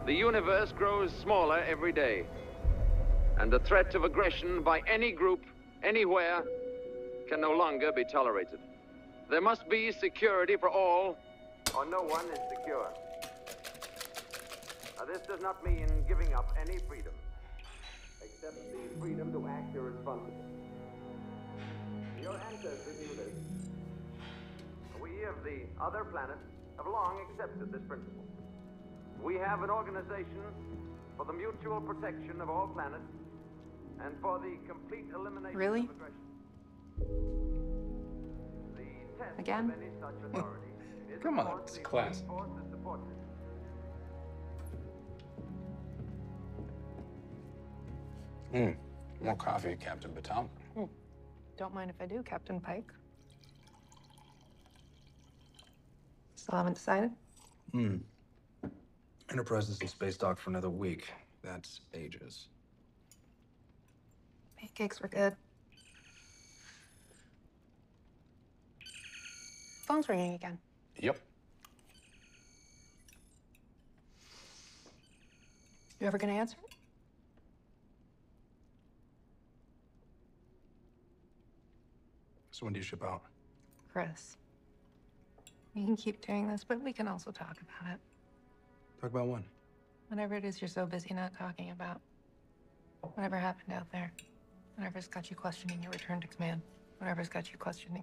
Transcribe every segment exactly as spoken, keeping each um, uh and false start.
The universe grows smaller every day, and the threat of aggression by any group, anywhere, can no longer be tolerated. There must be security for all, or no one is secure. Now, this does not mean giving up any freedom, except the freedom to act irresponsibly. Your ancestors knew this. We of the other planets have long accepted this principle. We have an organization for the mutual protection of all planets and for the complete elimination Really? of aggression. The test Again? of any such authority is, Come of on, course, it's the class. Marine force that supports it. Hmm. More coffee, Captain Batal. Mm. Don't mind if I do, Captain Pike. Still haven't decided? Hmm. Enterprise is in space dock for another week. That's ages. Pancakes were good. Phone's ringing again. Yep. You ever gonna answer it? So when do you ship out? Chris. We can keep doing this, but we can also talk about it. Talk about when? Whatever it is you're so busy not talking about. Whatever happened out there. Whatever's got you questioning your return to command. Whatever's got you questioning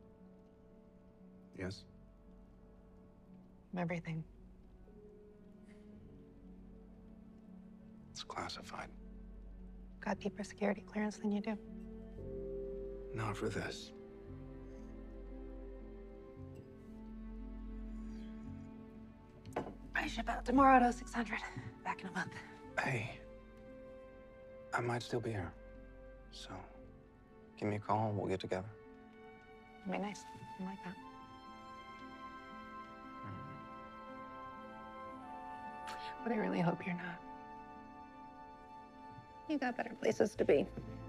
Yes. everything. It's classified. Got deeper security clearance than you do. Not for this. I ship out tomorrow to six hundred. Back in a month. Hey. I might still be here. So, give me a call and we'll get together. It'd be nice. I like that. But I really hope you're not. You got better places to be.